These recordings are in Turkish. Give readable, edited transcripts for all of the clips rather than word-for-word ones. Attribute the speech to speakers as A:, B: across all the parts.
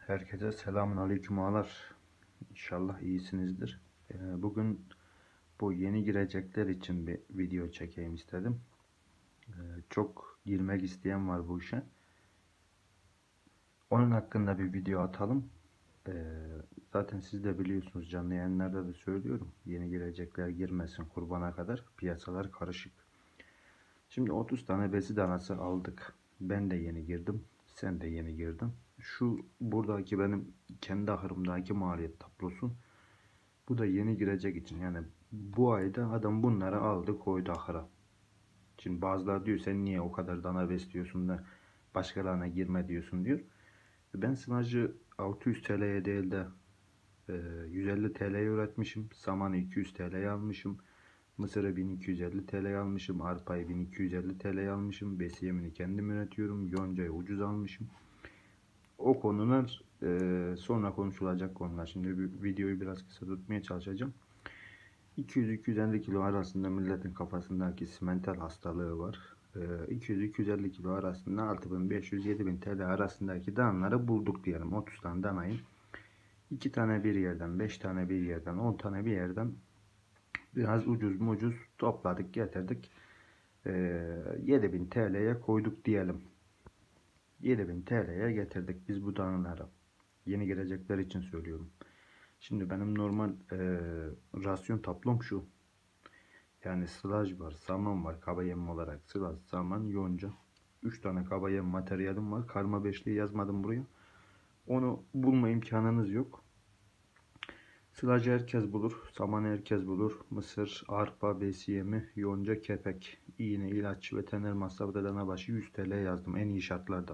A: Herkese selamun aleyküm ağalar. İnşallah iyisinizdir. Bugün bu yeni girecekler için bir video çekeyim istedim. Çok girmek isteyen var bu işe. Onun hakkında bir video atalım. Zaten siz de biliyorsunuz, canlı yayınlarda da söylüyorum. Yeni girecekler girmesin kurbana kadar. Piyasalar karışık. Şimdi 30 tane besi danası aldık. Ben de yeni girdim. Sen de yeni girdin. Şu buradaki benim kendi ahırımdaki maliyet tablosu. Bu da yeni girecek için. Yani bu ayda adam bunları aldı koydu ahıra. Şimdi bazıları diyor sen niye o kadar dana besliyorsun da başkalarına girme diyorsun diyor. Ben sınacı 600 TL'ye değil de 150 TL'ye üretmişim. Samanı 200 TL'ye almışım. Mısırı 1250 TL'ye almışım. Arpayı 1250 TL'ye almışım. Besi yemini kendim üretiyorum. Yoncayı ucuz almışım. O konular sonra konuşulacak konular. Şimdi videoyu biraz kısa tutmaya çalışacağım. 200-250 kilo arasında milletin kafasındaki simental hastalığı var. 200-250 kilo arasında 6500-7000 TL arasındaki danları bulduk diyelim. 30 tane danayı 2 tane bir yerden, 5 tane bir yerden, 10 tane bir yerden biraz ucuz mucuz topladık, getirdik. 7000 TL'ye koyduk diyelim. 7000 TL'ye getirdik biz bu danaları. Yeni gelecekler için söylüyorum. Şimdi benim normal rasyon tablom şu. Yani sılaj var, saman var, kaba yem olarak sılaj, saman, yonca. 3 tane kaba yem materyalim var. Karma beşliği yazmadım buraya. Onu bulma imkanınız yok. Sılacı herkes bulur, samanı herkes bulur. Mısır, arpa, besiyemi, yonca, kepek, iğne, ilaç, veteriner masrafı da dana başı 100 TL yazdım en iyi şartlarda.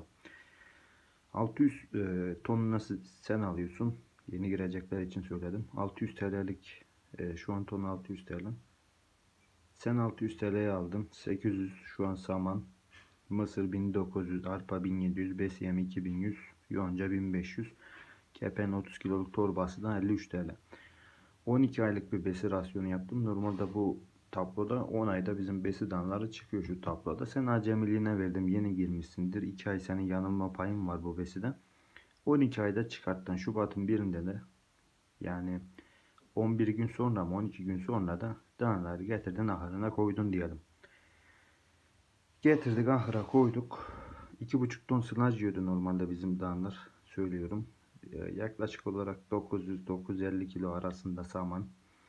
A: 600 ton nasıl sen alıyorsun? Yeni girecekler için söyledim. 600 TL'lik şu an ton 600 TL. Sen 600 TL'ye aldın. 800 şu an saman. Mısır 1900, arpa 1700, besiyem 2100, yonca 1500. Kepen 30 kiloluk torbası da 53 TL. 12 aylık bir besi rasyonu yaptım. Normalde bu tabloda 10 ayda bizim besi danları çıkıyor şu tabloda. Sen acemiliğine verdim. Yeni girmişsindir. 2 ay senin yanılma payın var bu besiden. 12 ayda çıkarttın. Şubat'ın birinde de yani 11 gün sonra mı 12 gün sonra da danaları getirdin ahırına koydun diyelim. Getirdik ahıra koyduk. 2,5 ton sılaj yiyordu normalde bizim danalar. Söylüyorum. Yaklaşık olarak 900-950 kilo arasında saman.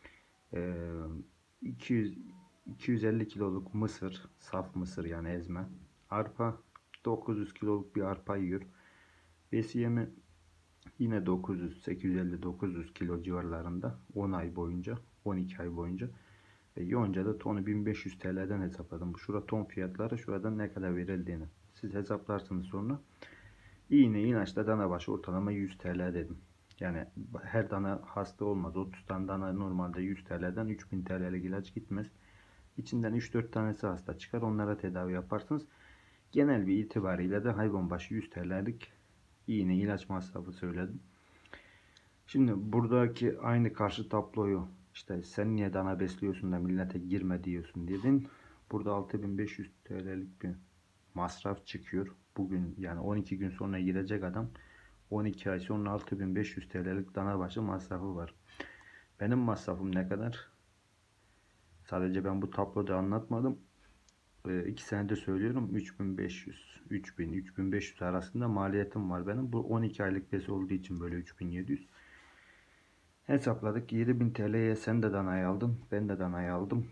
A: 200 250 kiloluk mısır, saf mısır yani ezme. Arpa 900 kiloluk bir arpa yiyor. Besiyemi yine 900, 850, 900 kilo civarlarında 10 ay boyunca, 12 ay boyunca. Yonca da tonu 1500 TL'den hesapladım. Şurada ton fiyatları, şurada ne kadar verildiğini. Siz hesaplarsınız sonra. İğne ilaçla dana başı ortalama 100 TL dedim. Yani her dana hasta olmaz. 30 tane dana normalde 100 TL'den 3000 TL'lik ilaç gitmez. İçinden 3-4 tanesi hasta çıkar. Onlara tedavi yaparsınız. Genel bir itibariyle de hayvan başı 100 TL'lik iğne ilaç masrafı söyledim. Şimdi buradaki aynı karşı tabloyu işte sen niye dana besliyorsun da millete girme diyorsun dedin. Burada 6500 TL'lik bir masraf çıkıyor. Bugün yani 12 gün sonra girecek adam 12 ay sonra 6500 TL'lik dana başı masrafı var. Benim masrafım ne kadar? Sadece ben bu tabloda anlatmadım. 2 senedir söylüyorum 3500, 3000, 3500 arasında maliyetim var benim. Bu 12 aylık besi olduğu için böyle 3700. Hesapladık. 7000 TL'ye sen de danayı aldın. Ben de danayı aldım.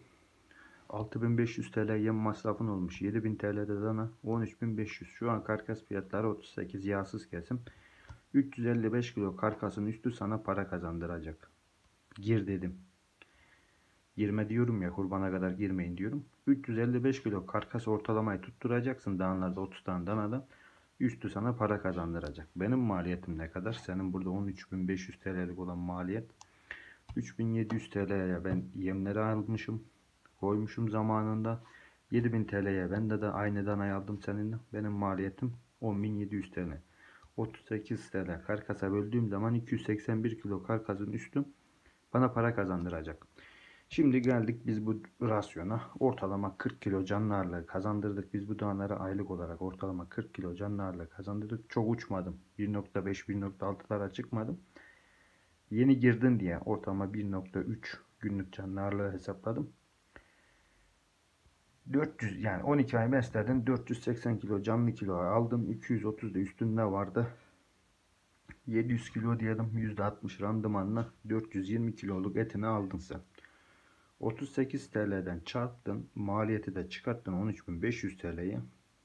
A: 6500 TL yem masrafın olmuş. 7000 TL'de dana. 13500. Şu an karkas fiyatları 38 yağsız kesim. 355 kilo karkasın üstü sana para kazandıracak. Gir dedim. Girme diyorum ya, kurbana kadar girmeyin diyorum. 355 kilo karkas ortalamayı tutturacaksın danalarda, 30 tane danada. Üstü sana para kazandıracak. Benim maliyetim ne kadar? Senin burada 13.500 TL'lik olan maliyet. 3700 TL'ye ben yemleri almışım. Koymuşum zamanında. 7000 TL'ye ben de aynı danayı aldım seninle. Benim maliyetim 10.700 TL. 38 TL karkasa böldüğüm zaman 281 kilo karkasın üstü bana para kazandıracak. Şimdi geldik biz bu rasyona. Ortalama 40 kilo canlı ağırlığı kazandırdık. Biz bu danalara aylık olarak ortalama 40 kilo canlı ağırlığı kazandırdık. Çok uçmadım. 1.5 1.6'lara çıkmadım. Yeni girdin diye ortalama 1.3 günlük canlı ağırlığı hesapladım. 400 yani 12 ay besledin, 480 kilo canlı kilo aldım. 230 da üstünde vardı. 700 kilo diyelim, %60 randımanla 420 kiloluk etini aldın sen. 38 TL'den çarptın. Maliyeti de çıkarttın 13.500 TL'ye.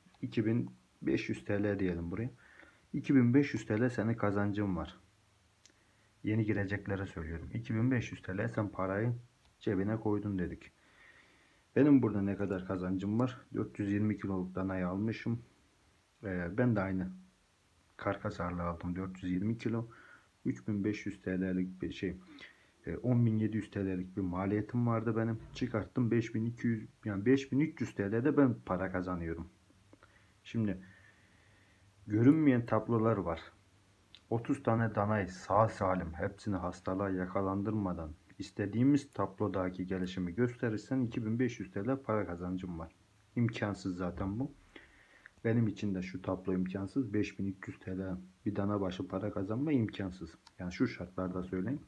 A: 2.500 TL diyelim buraya. 2.500 TL senin kazancın var. Yeni gireceklere söylüyorum. 2.500 TL sen parayı cebine koydun dedik. Benim burada ne kadar kazancım var? 420 kiloluk danayı almışım. Ben de aynı karkas ağırlığı aldım. 420 kilo. 3.500 TL'lik bir şey. 10.700 TL'lik bir maliyetim vardı benim. Çıkarttım 5.200 yani 5.300 TL'de ben para kazanıyorum. Şimdi görünmeyen tablolar var. 30 tane danayı sağ salim hepsini hastalığa yakalandırmadan istediğimiz tablodaki gelişimi gösterirsen 2.500 TL para kazancım var. İmkansız zaten bu. Benim için de şu tablo imkansız. 5.300 TL bir dana başı para kazanma imkansız. Yani şu şartlarda söyleyeyim.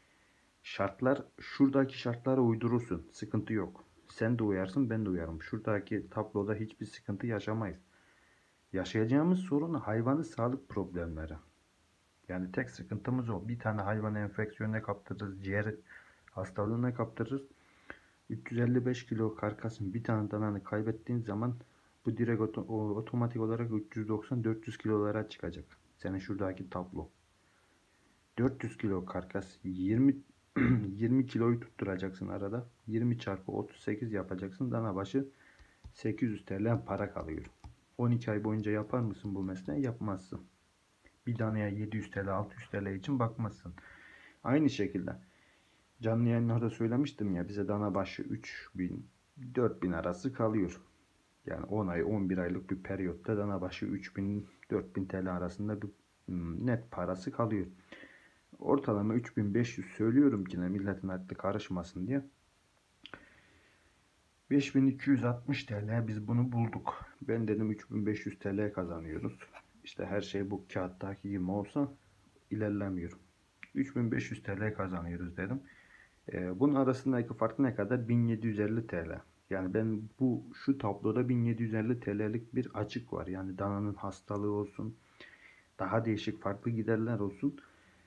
A: Şuradaki şartlara uydurursun. Sıkıntı yok. Sen de uyarsın, ben de uyarım. Şuradaki tabloda hiçbir sıkıntı yaşamayız. Yaşayacağımız sorun hayvanın sağlık problemleri. Yani tek sıkıntımız o. Bir tane hayvanı enfeksiyona kaptırırız, ciğer hastalığına kaptırırız. 355 kilo karkasın bir tane dananı kaybettiğin zaman bu direkt otomatik olarak 390-400 kilolara çıkacak. Senin şuradaki tablo. 400 kilo karkas 20 kiloyu tutturacaksın arada. 20 çarpı 38 yapacaksın. Dana başı 800 TL para kalıyor. 12 ay boyunca yapar mısın bu mesleği? Yapmazsın. Bir danaya 700 TL 600 TL için bakmazsın. Aynı şekilde canlı yayınlarda söylemiştim ya, bize dana başı 3000 4000 arası kalıyor. Yani 10 ay 11 aylık bir periyotta dana başı 3000 4000 TL arasında bir net parası kalıyor. Ortalama 3500 söylüyorum ki ne milletin aklı karışmasın diye. 5260 TL biz bunu bulduk. Ben dedim 3500 TL kazanıyoruz. İşte her şey bu kağıttaki gibi olsa ilerlemiyor. 3500 TL kazanıyoruz dedim. Bunun arasındaki fark ne kadar? 1750 TL. Yani ben şu tabloda 1750 TL'lik bir açık var. Yani dananın hastalığı olsun, daha değişik farklı giderler olsun.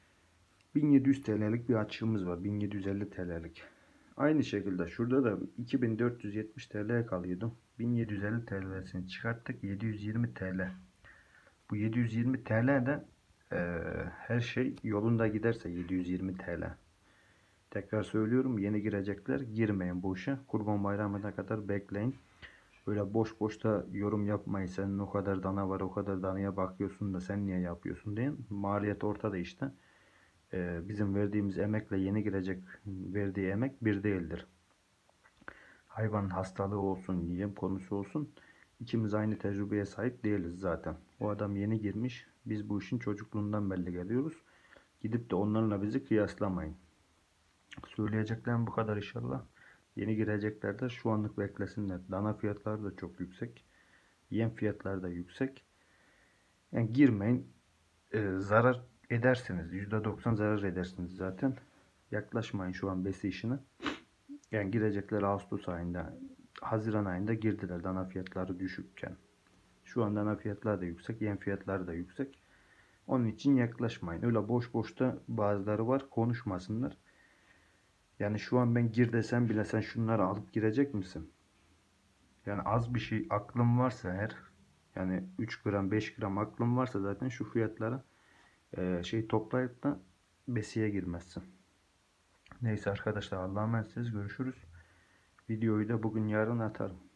A: 1700 TL'lik bir açığımız var. 1750 TL'lik. Aynı şekilde şurada da 2470 TL kalıyordu. 1750 TL'sini çıkarttık. 720 TL. Bu 720 TL de her şey yolunda giderse 720 TL. Tekrar söylüyorum, yeni girecekler girmeyin bu işe. Kurban Bayramı'na kadar bekleyin. Böyle boş boş da yorum yapmayın. Senin o kadar dana var, o kadar danaya bakıyorsun da sen niye yapıyorsun deyin. Maliyet ortada işte. Bizim verdiğimiz emekle yeni girecek verdiği emek bir değildir. Hayvanın hastalığı olsun, yem konusu olsun. İkimiz aynı tecrübeye sahip değiliz zaten. O adam yeni girmiş. Biz bu işin çocukluğundan belli geliyoruz. Gidip de onlarla bizi kıyaslamayın. Söyleyeceklerim bu kadar inşallah. Yeni girecekler de şu anlık beklesinler. Dana fiyatları da çok yüksek. Yem fiyatları da yüksek. Yani girmeyin. Zarar edersiniz. %90 zarar edersiniz zaten. Yaklaşmayın şu an besi işine. Yani girecekler Ağustos ayında, Haziran ayında girdiler dana fiyatları düşükken. Şu an dana fiyatları da yüksek, yem fiyatları da yüksek. Onun için yaklaşmayın. Öyle boş boşta bazıları var, konuşmasınlar. Yani şu an ben gir desem bile sen şunları alıp girecek misin? Yani az bir şey aklım varsa eğer, yani 3 gram 5 gram aklım varsa zaten şu fiyatlara toplayıp da besiye girmezsin. Neyse arkadaşlar, Allah'a emanetsiniz, görüşürüz. Videoyu da bugün yarın atarım.